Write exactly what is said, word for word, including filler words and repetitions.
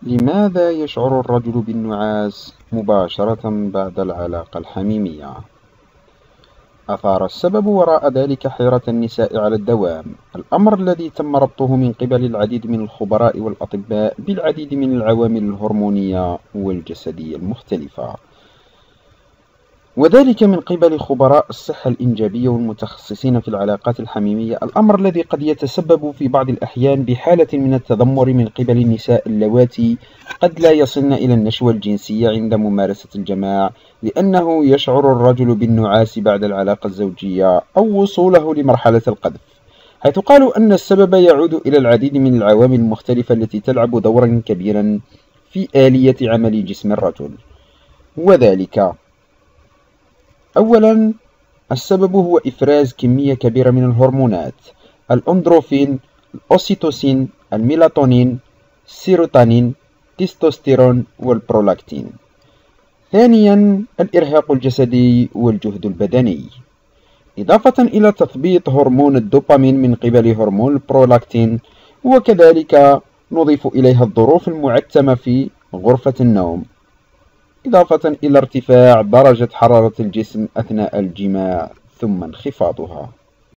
لماذا يشعر الرجل بالنعاس مباشرة بعد العلاقة الحميمية؟ أثار السبب وراء ذلك حيرة النساء على الدوام، الأمر الذي تم ربطه من قبل العديد من الخبراء والأطباء بالعديد من العوامل الهرمونية والجسدية المختلفة، وذلك من قبل خبراء الصحة الإنجابية والمتخصصين في العلاقات الحميمية، الأمر الذي قد يتسبب في بعض الأحيان بحالة من التذمر من قبل النساء اللواتي قد لا يصلن إلى النشوة الجنسية عند ممارسة الجماع، لأنه يشعر الرجل بالنعاس بعد العلاقة الزوجية أو وصوله لمرحلة القذف، حيث قالوا أن السبب يعود إلى العديد من العوامل المختلفة التي تلعب دورا كبيرا في آلية عمل جسم الرجل. وذلك: أولا، السبب هو إفراز كمية كبيرة من الهرمونات: الأندروفين، الأوسيتوسين، الميلاتونين، السيروتونين، التستوستيرون والبرولاكتين. ثانيا، الإرهاق الجسدي والجهد البدني، إضافة إلى تثبيط هرمون الدوبامين من قبل هرمون البرولاكتين، وكذلك نضيف إليها الظروف المعتمة في غرفة النوم، إضافة إلى ارتفاع درجة حرارة الجسم أثناء الجماع ثم انخفاضها.